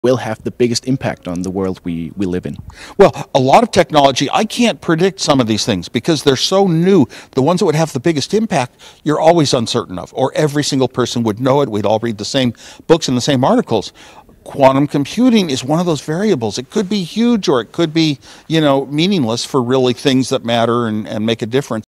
will have the biggest impact on the world we live in? Well, a lot of technology, I can't predict some of these things because they're so new. The ones that would have the biggest impact, you're always uncertain of, or every single person would know it. We'd all read the same books and the same articles. Quantum computing is one of those variables. It could be huge or it could be, meaningless for really things that matter and make a difference.